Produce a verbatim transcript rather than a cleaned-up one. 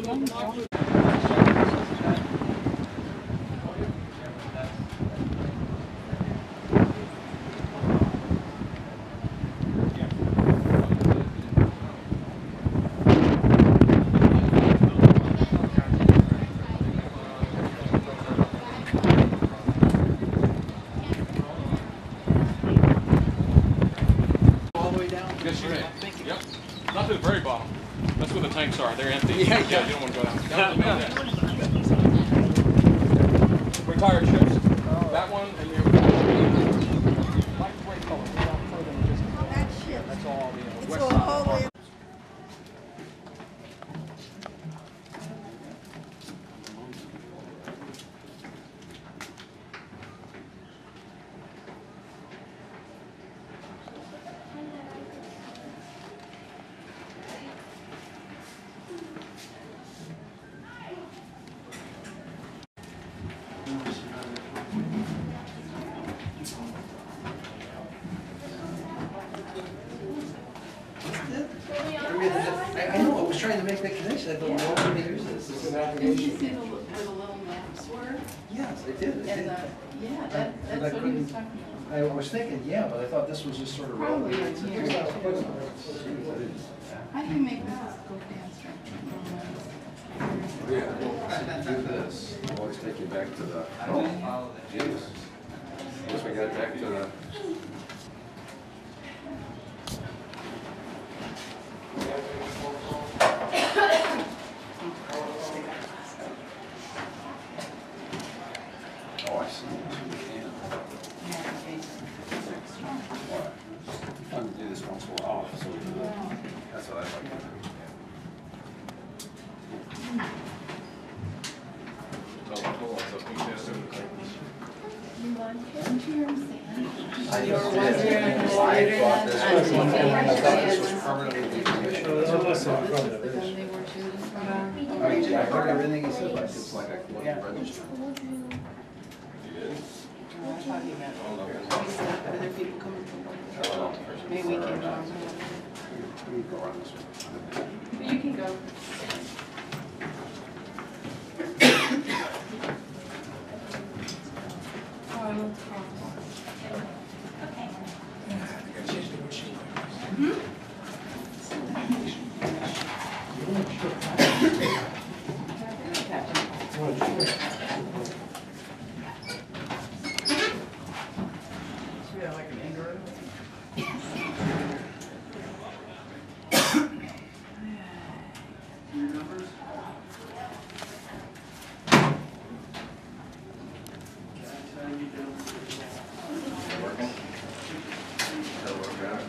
Yes, you can. Yep. Not to the very bottom. That's where the tanks are. They're empty. Yeah, yeah. yeah. You don't want to go down. Down to the main. Retired ships. Oh. That one and the light gray color. That ship. That's all the uh, west all side. holy. I know, I was trying to make that connection, I thought, well, how do we use this? This is an Did you application. see the, li- where the little maps were? Yes, I did. I And did. the, yeah, that, And I that's what he was couldn't- talking about. I was thinking, yeah, but I thought this was just sort of. Probably relevant in to- here. Jeez, I didn't- How do you make this go faster? Yeah, do this, I'll always take you back to the, oh, jeez. Guess we got back to the. Oh, I see. Fun to do this once in a while, so we do that. That's what I like to do. You want to hear him sing? I You're just wondering did. later I thought than- this was, I thought this was permanently decommissioned. This was the gun they were shooting from. I mean, I heard everything he said, but It's like a Yeah. register. I thought he meant, we said other people coming from work. Maybe we can go. We can go around this one. You can go. Oh, I love Yeah, like an indoor. Working? That'll work out.